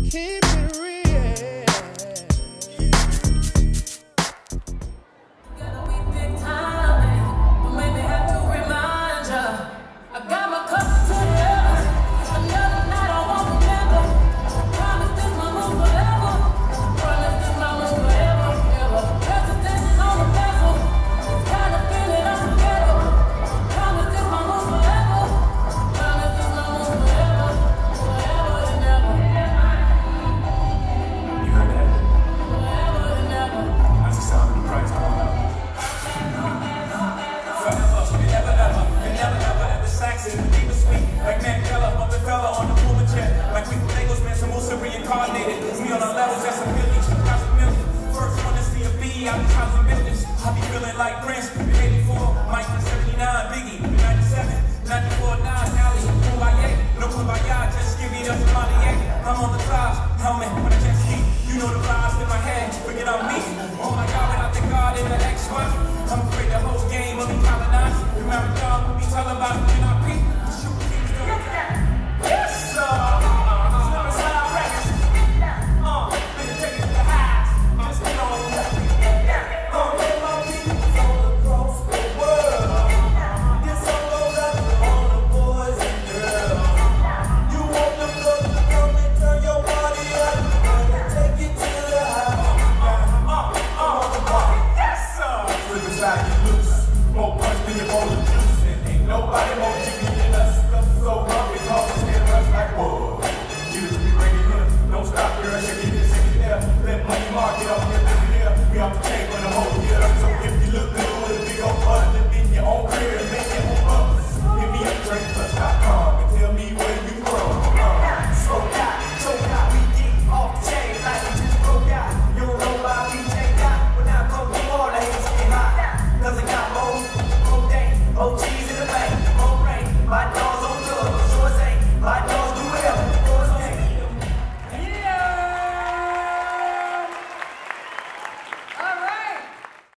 keep it real. Gotta be big time, but maybe have to remind ya. I got my cup to you. Another night I won't remember. Promise this my move forever. Promise this my move forever, ever. Hesitation on the bezel. Kind of feeling unforgettable. Promise this my move forever. Promise this my move forever, forever and ever. You heard that? Forever and ever. That's the sound of the price going up. Forever, and never ever, and never ever, ever Saxon, deep and sweet, like Mandela, Mother fella on the Puma jet, like we Legos, man, some Musa reincarnated.